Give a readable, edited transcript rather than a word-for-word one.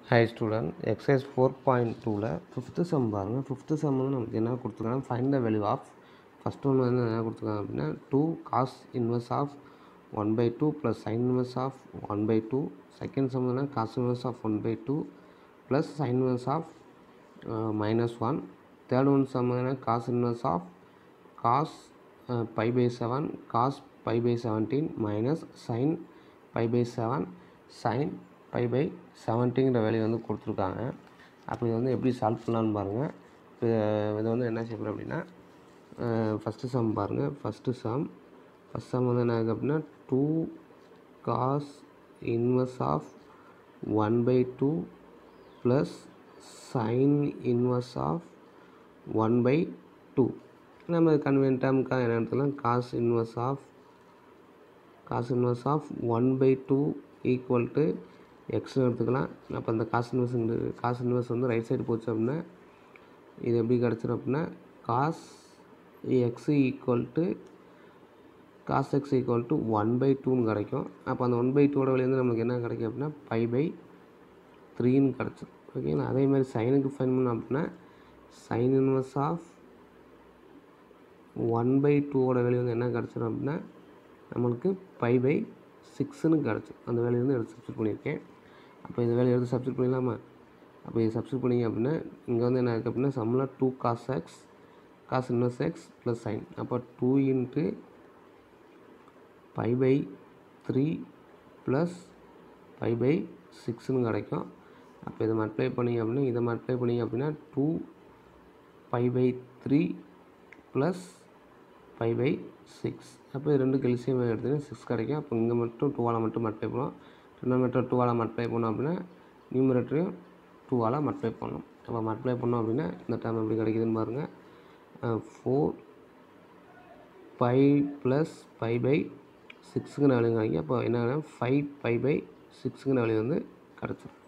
Hi student, exercise 4.2ல 5th sum பாருங்க. 5th sum வந்து நமக்கு என்ன கொடுத்துருக்காங்க, find the value of first one வந்து என்ன கொடுத்துருக்காங்க அப்படின்னா 2 cos inverse of 1 by 2 plus sin inverse of 1 by 2. Second sum வந்து cos inverse of 1 by 2 plus sin inverse of minus 1. Third one sum வந்து cos inverse of cos pi by 7 cos pi by 17 minus sin pi by 7 sin pi by 17ங்கிற value வந்து கொடுத்துருக்காங்க. அப்போ இது வந்து எப்படி solve பண்ணலான்னு பாருங்கள். இதை வந்து என்ன செய்யணும் அப்படின்னா ஃபஸ்ட்டு சம் பாருங்கள். ஃபஸ்ட்டு சம் வந்து என்ன இருக்குது அப்படின்னா 2 cos inverse of 1 by 2 plus sin inverse of 1 by 2. நம்ம கன்வீனியன்ட் டேர்முக்காக என்ன எடுத்துக்கலாம், cos inverse of 1 by 2 equal to எக்ஸ்னு எடுத்துக்கலாம். அப்போ அந்த காஸ் இன்வெர்ஸ் வந்து ரைட் சைடு போச்சு அப்படின்னா இது எப்படி கிடச்சிரும் அப்படின்னா cos x equal to 1 by 2ன்னு கிடைக்கும். அப்போ அந்த 1 by 2ஓட வெளியே வந்து நமக்கு என்ன கிடைக்கும் அப்படின்னா pi by 3ன்னு கிடச்சிரும். ஓகேங்களா. அதேமாதிரி சைனுக்கு ஃபைன் பண்ணோம் அப்படின்னா sin inverse of 1 by 2ஓட வேல்யூ வந்து என்ன கிடச்சிரும் அப்படின்னா நம்மளுக்கு pi by 6ன்னு கிடச்சிரும். அந்த வேல்யூ வந்து எடுத்து சப்ஸ்டிட் பண்ணியிருக்கேன். அப்போ இந்த வேல்யூ எடுத்து சப்ஸ்டிட் பண்ணிடலாமா? அப்போ இது சப்ஸ்டிட் பண்ணிங்க அப்படின்னா இங்கே வந்து என்ன இருக்குது அப்படின்னா சம்மில் 2 cos x cos inverse x plus sin. அப்போ 2 into pi by 3 plus pi by 6ன்னு கிடைக்கும். அப்போ இதை மல்டிப்ளை பண்ணிங்க அப்படின்னா இதை மல்டிப்ளை பண்ணிங்க அப்படின்னா 2 pi by 3 plus pi by 6. அப்போ இது ரெண்டு எல்சிஎம் எடுத்துகிட்டு 6 கிடைக்கும். அப்போ இங்கே மட்டும் 2ஆல் மட்டும் மல்டிப்ளை பண்ணுவோம். டினாமினேட்டர் 2ஆல் மல்டிப்ளை பண்ணோம் அப்படின்னா நியூமரேட்டரையும் 2ஆல் மல்டிப்ளை பண்ணணும். அப்போ மல்டிப்ளை பண்ணோம் அப்படின்னா இந்த டேர்ம் எப்படி கிடைக்குதுன்னு பாருங்கள். 4 pi ப்ளஸ் pi by 6ங்கிற வேல்யூ கிடைக்கும். அப்போ என்ன 5 pi by 6ங்கிற வேல்யூ வந்து கிடச்சிடும்.